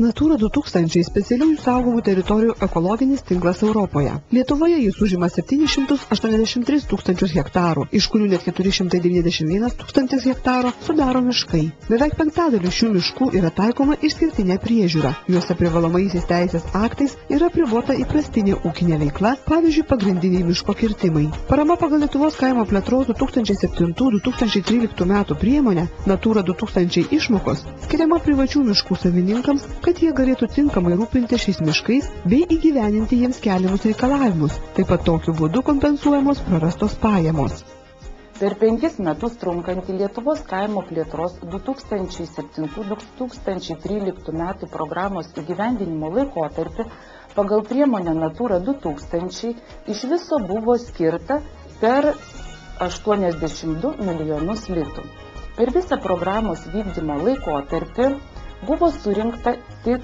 Natūra 2000 specialiųjų saugomų teritorijų ekologinis tinklas Europoje. Lietuvoje jis užima 783 tūkstančius hektarų, iš kurių net 491 tūkstantis hektarų sudaro miškai. Beveik penktadaliu šių miškų yra taikoma išskirtinė priežiūra. Juose privalomaisiais teisės aktais yra apribota įprastinė ūkinė veikla, pavyzdžiui, pagrindiniai miško kirtimai. Parama pagal Lietuvos kaimo plėtros 2007-2013 metų priemonę Natūra 2000 išmokos skiriama privačių miškų savininkams, kad jie galėtų tinkamai rūpinti šiais miškais bei įgyveninti jiems keliamus reikalavimus. Taip pat tokiu būdu kompensuojamos prarastos pajamos. Per 5 metus trunkantį Lietuvos kaimo plėtros 2007-2013 metų programos įgyvendinimo laikotarpį pagal priemonę Natūra 2000 iš viso buvo skirta per 82 milijonus litų. Per visą programos vykdymo laikotarpį buvo surinkta tik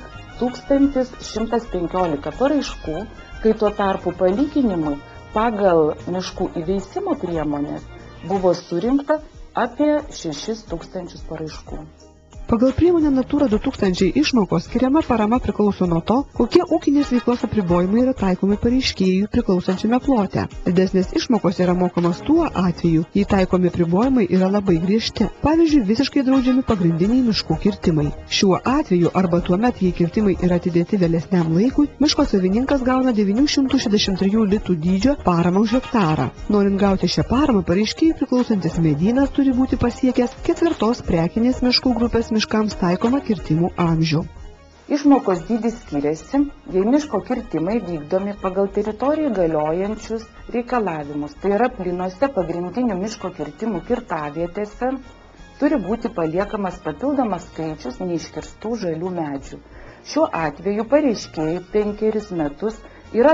1115 paraiškų, kai tuo tarpu palyginimui pagal miškų įveisimo priemonės buvo surinkta apie 6000 paraiškų. Pagal priemonę Natūra 2000 išmokos skiriama parama priklauso nuo to, kokie ūkinės veiklos apribojimai yra taikomi pareiškėjui priklausančiame plote. Didesnės išmokos yra mokamos tuo atveju, jei taikomi apribojimai yra labai griežti. Pavyzdžiui, visiškai draudžiami pagrindiniai miškų kirtimai. Šiuo atveju arba tuomet, jei kirtimai yra atidėti vėlesniam laikui, miško savininkas gauna 963 litų dydžio paramą už hektarą. Norint gauti šią paramą, pareiškėjui priklausantis medynas turi būti pasiekęs 4 prekinės miškų grupės miškams taikoma kirtimų amžių. Išmokos dydis skiriasi, jei miško kirtimai vykdomi pagal teritoriją galiojančius reikalavimus. Tai yra plynuose pagrindinių miško kirtimų kirtavietėse turi būti paliekamas papildomas skaičius neiškirstų žalių medžių. Šiuo atveju pareiškėjui 5 metus yra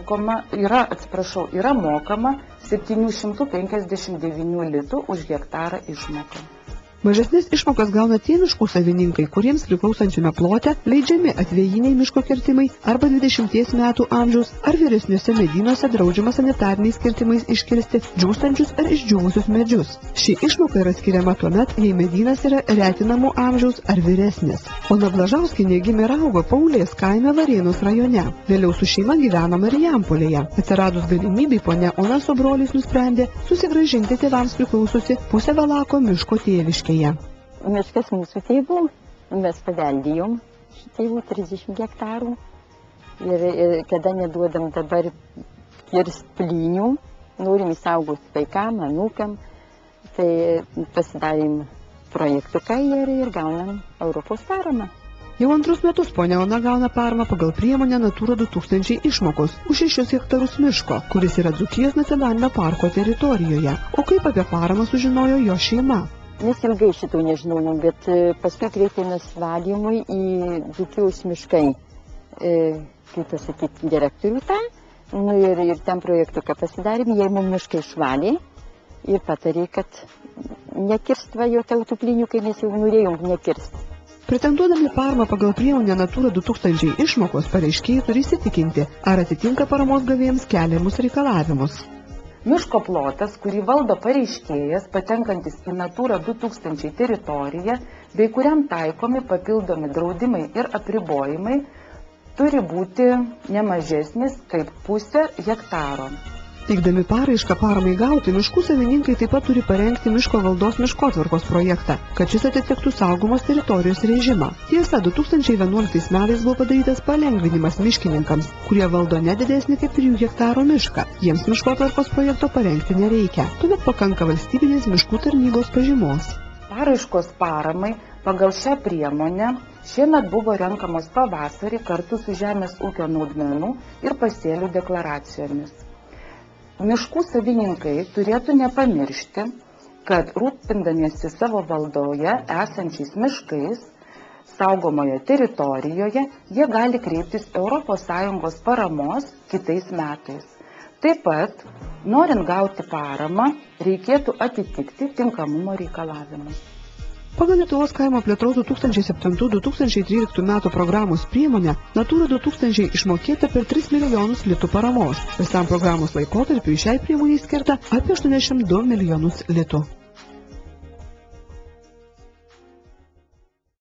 mokama 759 litų už hektarą išmoką. Mažesnės išmokas gauna tie miškų savininkai, kuriems priklausančiame plote leidžiami atvejiniai miško kirtimai arba 20 metų amžiaus ar vyresniuose medynuose draudžiama sanitariniais kirtimais iškirsti džiūstančius ar išdžiūvusius medžius. Ši išmoka yra skiriama tuomet, jei medynas yra retinamų amžiaus ar vyresnis. Ona Blažauskienė gimė ir augo Paulės kaime Varėnos rajone. Vėliau su šeima gyveno Marijampolėje. Atsiradus galimybei, ponia Ona su broliais nusprendė susigrąžinti tėvams priklausiusi pusę Valako miško tėviškėje. Miškas mūsų tėvų, mes paveldėjom tėvų 30 hektarų ir kada neduodam dabar kirst plynių, norim įsaugoti vaikam, anūkam, tai pasidarėm projektuką ir gaunam Europos paramą. Jau 2 metus ponia Ona gauna paramą pagal priemonę Natūra 2000 išmokos už 6 hektarus miško, kuris yra Dzūkijos nacionalinio parko teritorijoje. O kaip apie paramą sužinojo jo šeima? Mes ilgai šito nežinojom, bet paskui kreipėmės valymui į Dzūkijos miškai, kaip pasakyti, direktorių tą, ir ten projektuką pasidarėm, jie mums miškai išvalė ir patarė, kad nekirst jo tautų plynių, kai mes jau norėjom nekirst. Pretenduodami paramą pagal priemonę Natūra 2000 išmokos, pareiškėjai turi įsitikinti, ar atitinka paramos gavėjams keliamus reikalavimus. Miško plotas, kurį valdo pareiškėjas, patenkantis į Natūra 2000 teritoriją, bei kuriam taikomi papildomi draudimai ir apribojimai, turi būti nemažesnis kaip 0,5 hektaro. Teikdami paraišką paramai gauti, miškų savininkai taip pat turi parengti miško valdos miškotvarkos projektą, kad šis atitiktų saugomos teritorijos režimą. Tiesa, 2011 metais buvo padarytas palengvinimas miškininkams, kurie valdo nedidesnį kaip 3 hektarų mišką. Jiems miškotvarkos projekto parengti nereikia. Tuomet pakanka valstybinės miškų tarnybos pažymos. Paraiškos paramai pagal šią priemonę šiemet buvo renkamos pavasarį kartu su žemės ūkio naudmenų ir pasėlių deklaracijomis. Miškų savininkai turėtų nepamiršti, kad rūpindamiesi savo valdoje esančiais miškais saugomoje teritorijoje, jie gali kreiptis ES paramos kitais metais. Taip pat, norint gauti paramą, reikėtų atitikti tinkamumo reikalavimus. Pagal Lietuvos kaimo plėtros 2007-2013 metų programos priemonę Natūra 2000 išmokėta per 3 milijonus litų paramos. Visam programos laikotarpiui šiai priemonei skirta apie 82 milijonus litų.